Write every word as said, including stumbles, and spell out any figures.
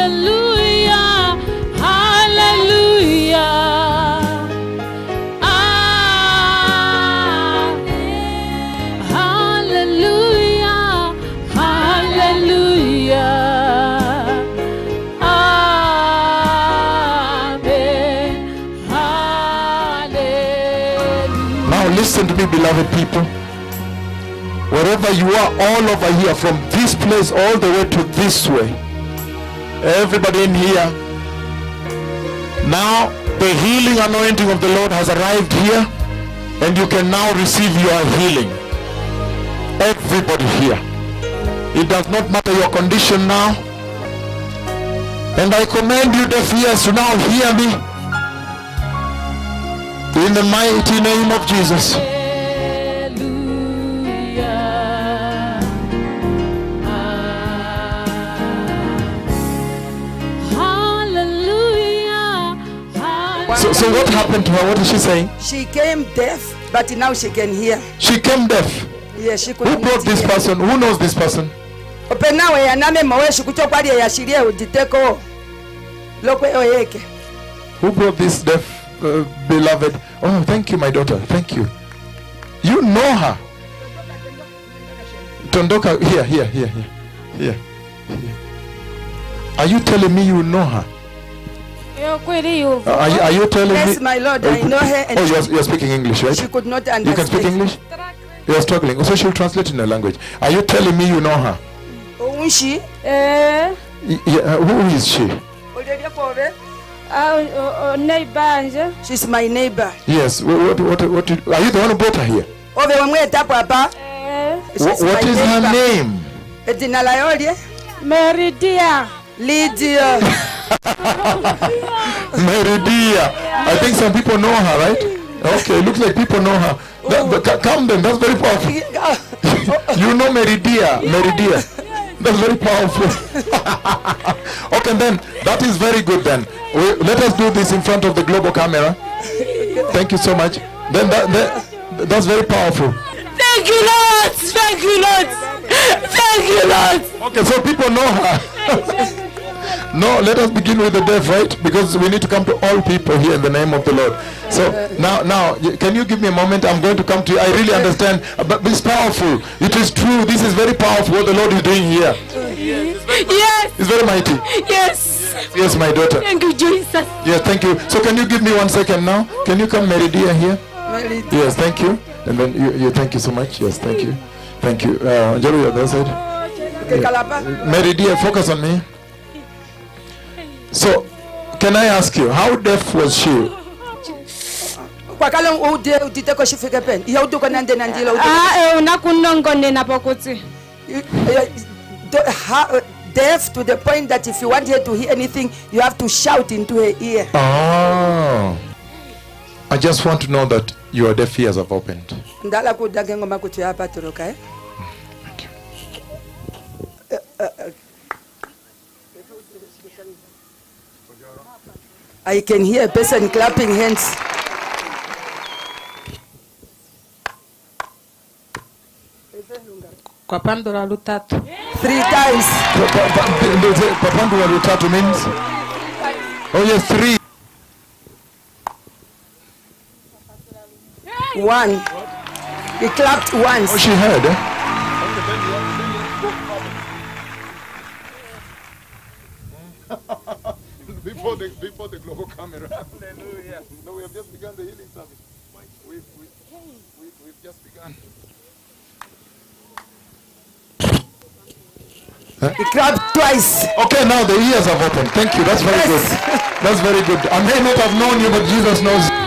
Hallelujah, hallelujah. Ah, hallelujah, hallelujah. Amen. Hallelujah. Now listen to me, beloved people. Wherever you are, all over here, from this place all the way to this way, everybody in here, now the healing anointing of the Lord has arrived here, and you can now receive your healing. Everybody here, it does not matter your condition now, and I command you, deaf ears, to now hear me in the mighty name of Jesus. So, so what happened to her? What is she saying? She came deaf, but now she can hear. She came deaf. Yeah, she could. Who brought this person? Who knows this person? Who brought this deaf uh, beloved? Oh, thank you, my daughter. Thank you. You know her. Tondoka, here, here, here, here, here, here. Are you telling me you know her? Uh, are, you, are you telling yes, me? Yes, my Lord, I know her. And oh, you're, you're speaking English, right? She could not understand. You can speak English? You're struggling. So she'll translate in her language. Are you telling me you know her? Who is she? Uh, yeah, who is she? Uh, neighbor. She's my neighbor. Yes. What, what, what, what did, are you the one who brought her here? Uh, what what is her name? Meridia. Lydia. Meridia. I think some people know her, right? Okay, it looks like people know her. That, but come then, that's very powerful. You know Meridia. Meridia. That's very powerful. Okay, then, that is very good then. We, let us do this in front of the global camera. Thank you so much. Then that, that that's very powerful. Thank you, Lord. Thank you, Lord. Thank you, Lord. Okay, so people know her. No, let us begin with the deaf, right? Because we need to come to all people here in the name of the Lord. So now, now, can you give me a moment? I'm going to come to you. I really understand, but it's powerful. It is true. This is very powerful what the Lord is doing here. Yes. It's very mighty. Yes. Yes, my daughter. Thank you, Jesus. Yes, thank you. So can you give me one second now? Can you come, Meridia, here? Meridia. Yes, thank you. And then you, you, thank you so much. Yes, thank you. Thank you. Uh, Anjelo, the other side. Yeah. Meridia, focus on me. So, can I ask you, how deaf was she? Ah, deaf to the point that if you want her to hear anything, you have to shout into her ear. Oh. I just want to know that your deaf ears have opened. Thank you. Uh, uh, uh. I can hear a person clapping hands. Three times. Papandura lutatu means? Oh yes, three. One. He clapped once. Oh, she heard, eh? Before the, before the global camera. Hallelujah. No, we have just begun the healing service. We've, we've, we've, we've just begun. Huh? He clapped twice. Okay, now the ears have opened. Thank you. That's very yes. good. That's very good. I may not have known you, but Jesus knows.